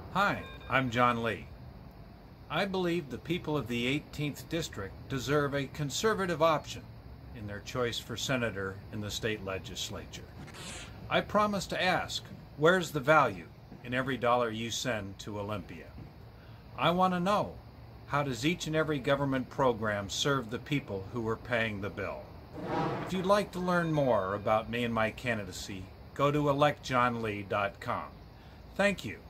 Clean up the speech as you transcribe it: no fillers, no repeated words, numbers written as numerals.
Hi, I'm John Ley. I believe the people of the 18th District deserve a conservative option in their choice for senator in the state legislature. I promise to ask, where's the value in every dollar you send to Olympia? I want to know, how does each and every government program serve the people who are paying the bill? If you'd like to learn more about me and my candidacy, go to electjohnlee.com. Thank you.